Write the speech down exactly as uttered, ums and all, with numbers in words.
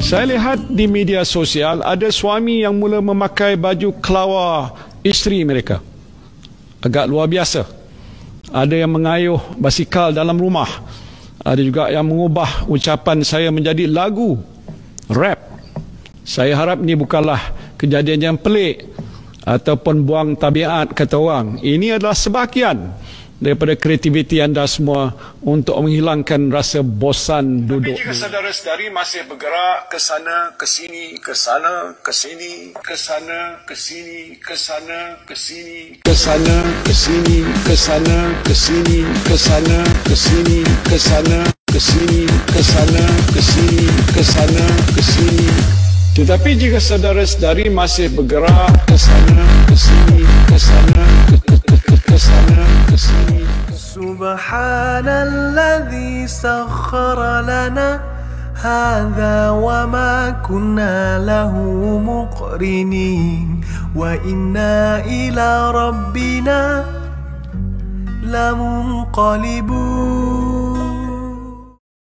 Saya lihat di media sosial ada suami yang mula memakai baju kelawar isteri mereka. Agak luar biasa. Ada yang mengayuh basikal dalam rumah. Ada juga yang mengubah ucapan saya menjadi lagu rap. Saya harap ini bukanlah kejadian yang pelik ataupun buang tabiat kata orang. Ini adalah sebahagian daripada kreativiti anda semua untuk menghilangkan rasa bosan duduk. Tapi jika saudara-saudari masih bergerak ke sana, ke sini, ke sana, ke sini, ke sana, ke sini, ke sana, ke sini, ke sana, ke sini, ke sana, ke sini, ke sana, ke sini, ke sana, ke sini, ke sana, ke sini, ke sana, ke sini. Tetapi jika saudara-saudari masih bergerak ke sana, ke sini, ke sana, ke ke sana, ke sini. Subhanalladzi sakhkhara lana hadza wa ma kunna lahu muqrinin wa inna ila rabbina lamunqalibun.